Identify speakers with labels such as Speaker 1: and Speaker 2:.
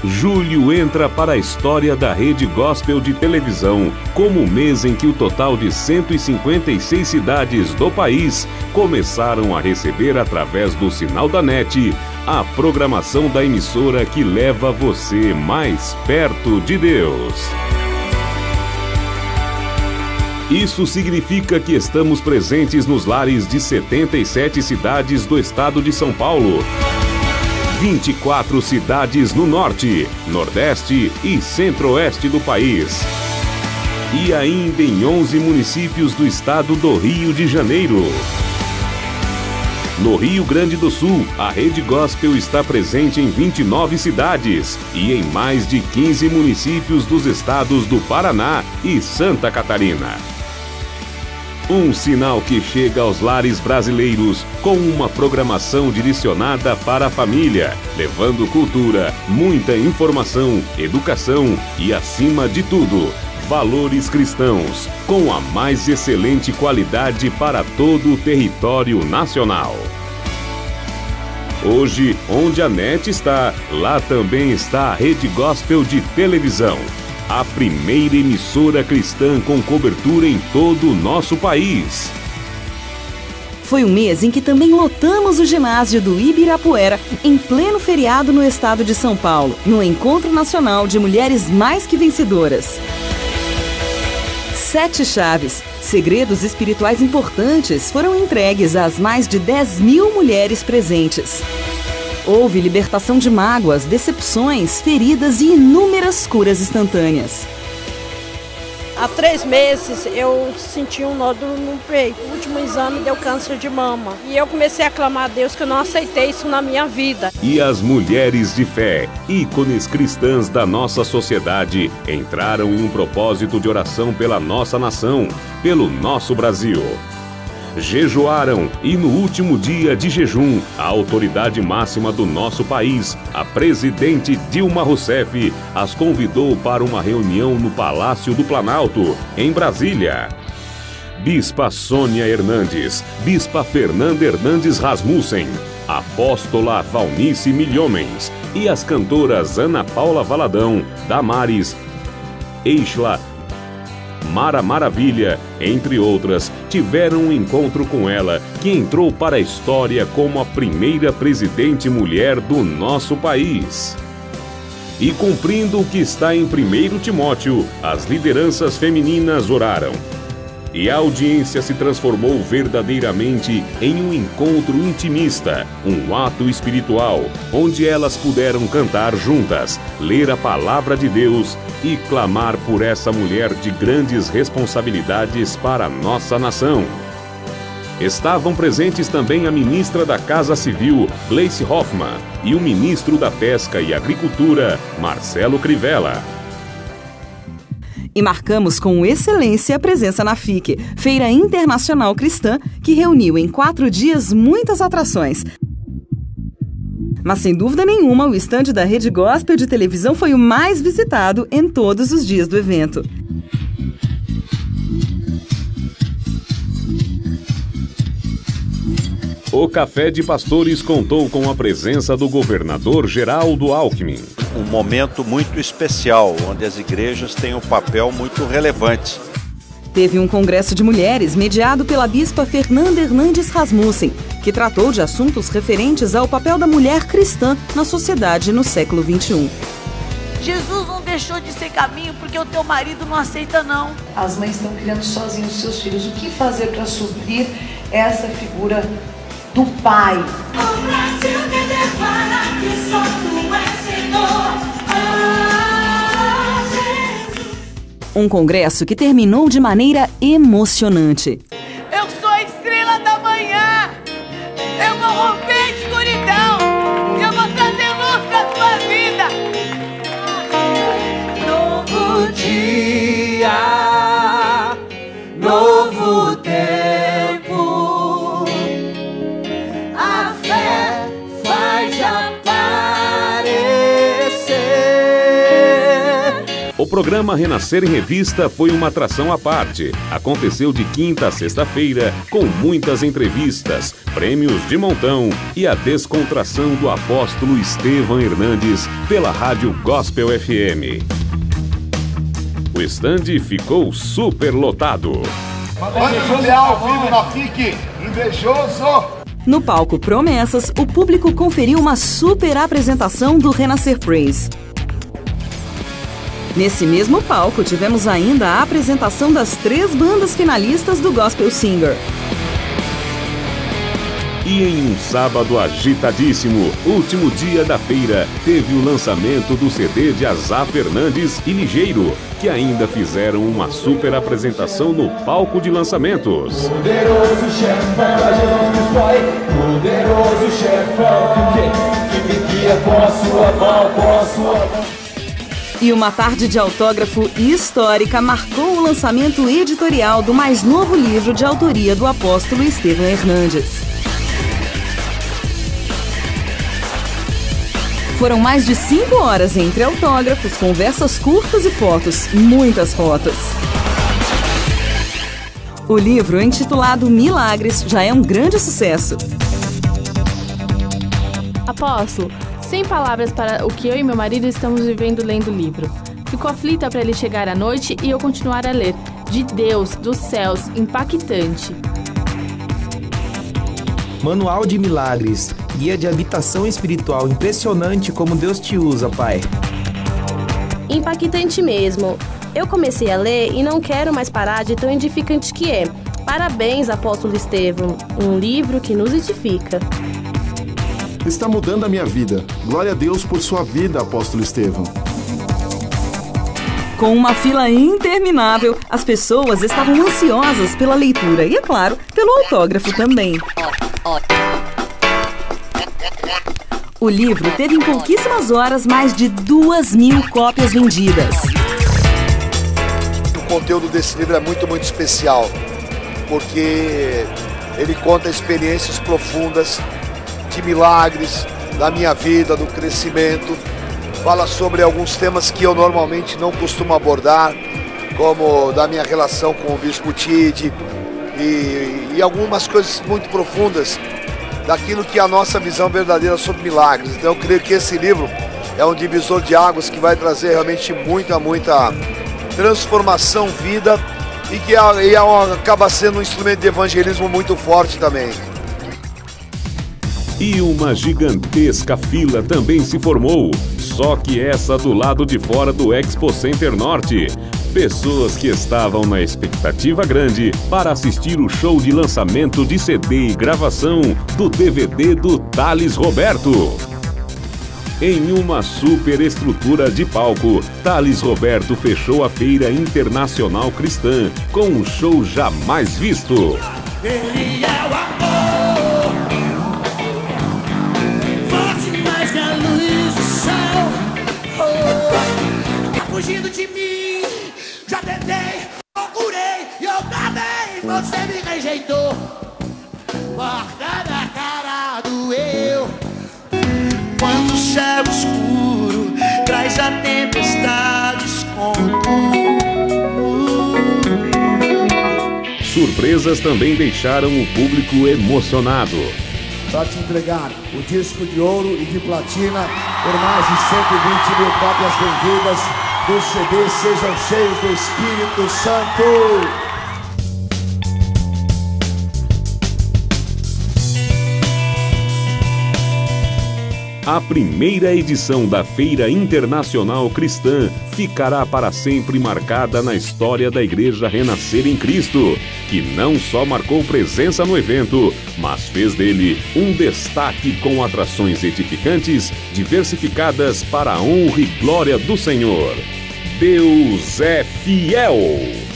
Speaker 1: julho entra para a história da Rede Gospel de televisão como o mês em que o total de 156 cidades do país começaram a receber através do sinal da NET a programação da emissora que leva você mais perto de Deus. Isso significa que estamos presentes nos lares de 77 cidades do estado de São Paulo, 24 cidades no norte, nordeste e centro-oeste do país. E ainda em 11 municípios do estado do Rio de Janeiro. No Rio Grande do Sul, a Rede Gospel está presente em 29 cidades e em mais de 15 municípios dos estados do Paraná e Santa Catarina. Um sinal que chega aos lares brasileiros com uma programação direcionada para a família, levando cultura, muita informação, educação e, acima de tudo, valores cristãos, com a mais excelente qualidade para todo o território nacional. Hoje, onde a NET está, lá também está a Rede Gospel de televisão. A primeira emissora cristã com cobertura em todo o nosso país.
Speaker 2: Foi um mês em que também lotamos o ginásio do Ibirapuera, em pleno feriado no estado de São Paulo, no Encontro Nacional de Mulheres Mais Que Vencedoras. 7 chaves, segredos espirituais importantes, foram entregues às mais de 10.000 mulheres presentes. Houve libertação de mágoas, decepções, feridas e inúmeras curas instantâneas.
Speaker 3: Há 3 meses eu senti um nódulo no peito. O último exame deu câncer de mama. E eu comecei a clamar a Deus que eu não aceitei isso na minha vida.
Speaker 1: E as mulheres de fé, ícones cristãs da nossa sociedade, entraram em um propósito de oração pela nossa nação, pelo nosso Brasil. Jejuaram e no último dia de jejum, a autoridade máxima do nosso país, a presidente Dilma Rousseff, as convidou para uma reunião no Palácio do Planalto, em Brasília. Bispa Sônia Hernandes, Bispa Fernanda Hernandes Rasmussen, Apóstola Valnice Milhomens e as cantoras Ana Paula Valadão, Damares, Eixla, Mara Maravilha, entre outras, tiveram um encontro com ela, que entrou para a história como a primeira presidente mulher do nosso país. E cumprindo o que está em 1 Timóteo, as lideranças femininas oraram. E a audiência se transformou verdadeiramente em um encontro intimista, um ato espiritual, onde elas puderam cantar juntas, ler a palavra de Deus e clamar por essa mulher de grandes responsabilidades para a nossa nação. Estavam presentes também a ministra da Casa Civil, Gleice Hoffmann, e o ministro da Pesca e Agricultura, Marcelo Crivella.
Speaker 2: E marcamos com excelência a presença na FIC, Feira Internacional Cristã, que reuniu em 4 dias muitas atrações. Mas sem dúvida nenhuma, o estande da Rede Gospel de televisão foi o mais visitado em todos os dias do evento.
Speaker 1: O Café de Pastores contou com a presença do governador Geraldo Alckmin.
Speaker 4: Um momento muito especial, onde as igrejas têm um papel muito relevante.
Speaker 2: Teve um congresso de mulheres mediado pela bispa Fernanda Hernandes Rasmussen, que tratou de assuntos referentes ao papel da mulher cristã na sociedade no século XXI.
Speaker 5: Jesus não deixou de ser caminho porque o teu marido não aceita, não.
Speaker 6: As mães estão criando sozinhos os seus filhos. O que fazer para suprir essa figura do pai?
Speaker 7: O Brasil me declara que só tu és Senhor.
Speaker 2: Um congresso que terminou de maneira emocionante.
Speaker 5: Eu sou a estrela da manhã. Eu vou romper a escuridão. Eu vou trazer luz pra tua vida.
Speaker 7: Novo dia, novo tempo. A fé faz aparecer.
Speaker 1: O programa Renascer em Revista foi uma atração à parte. Aconteceu de quinta a sexta-feira, com muitas entrevistas, prêmios de montão e a descontração do apóstolo Estevão Hernandes pela Rádio Gospel FM. O estande ficou super lotado.
Speaker 8: Ao vivo na FIC, invejoso!
Speaker 2: No palco Promessas, o público conferiu uma super apresentação do Renascer Praise. Nesse mesmo palco, tivemos ainda a apresentação das 3 bandas finalistas do Gospel Singer.
Speaker 1: E em um sábado agitadíssimo, último dia da feira, teve o lançamento do CD de Asaf Hernandes e Ligeiro, que ainda fizeram uma super apresentação no palco de lançamentos.
Speaker 9: Poderoso chefão, Jesus Cristo Pai, poderoso chefão, que me guia com a sua mão, com a sua mão.
Speaker 2: E uma tarde de autógrafo histórica marcou o lançamento editorial do mais novo livro de autoria do apóstolo Estevão Hernandes. Foram mais de 5 horas entre autógrafos, conversas curtas e fotos, muitas fotos. O livro, intitulado Milagres, já é um grande sucesso.
Speaker 10: Apóstolo, sem palavras para o que eu e meu marido estamos vivendo lendo o livro. Fico aflita para ele chegar à noite e eu continuar a ler. De Deus, dos céus, impactante.
Speaker 11: Manual de Milagres, guia de habitação espiritual, impressionante como Deus te usa, Pai.
Speaker 12: Impactante mesmo. Eu comecei a ler e não quero mais parar de tão edificante que é. Parabéns, apóstolo Estevão, um livro que nos edifica.
Speaker 13: Está mudando a minha vida. Glória a Deus por sua vida, apóstolo Estevão.
Speaker 2: Com uma fila interminável, as pessoas estavam ansiosas pela leitura e, é claro, pelo autógrafo também. O livro teve em pouquíssimas horas mais de 2.000 cópias vendidas.
Speaker 8: O conteúdo desse livro é muito especial, porque ele conta experiências profundas de milagres, da minha vida, do crescimento. Fala sobre alguns temas que eu normalmente não costumo abordar, como da minha relação com o Bispo Tide e algumas coisas muito profundas daquilo que é a nossa visão verdadeira sobre milagres. Então eu creio que esse livro é um divisor de águas que vai trazer realmente muita transformação, vida e que acaba sendo um instrumento de evangelismo muito forte também.
Speaker 1: E uma gigantesca fila também se formou, só que essa do lado de fora do Expo Center Norte. Pessoas que estavam na expectativa grande para assistir o show de lançamento de CD e gravação do DVD do Thales Roberto. Em uma super estrutura de palco, Thales Roberto fechou a Feira Internacional Cristã com um show jamais visto.
Speaker 7: Ele é o amor. Fugindo de mim, já tentei, procurei e outra vez você me rejeitou. Porta na cara do eu. Quando o céu escuro traz a tempestade
Speaker 1: Surpresas também deixaram o público emocionado.
Speaker 14: Para te entregar o disco de ouro e de platina por mais de 120.000 cópias vendidas. Os CDs sejam cheios do Espírito Santo.
Speaker 1: A primeira edição da Feira Internacional Cristã ficará para sempre marcada na história da Igreja Renascer em Cristo, que não só marcou presença no evento, mas fez dele um destaque com atrações edificantes, diversificadas para a honra e glória do Senhor. Deus é fiel!